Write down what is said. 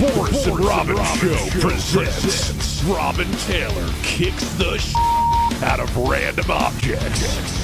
Boris and Robin Show presents Robin Taylor kicks the out of random objects.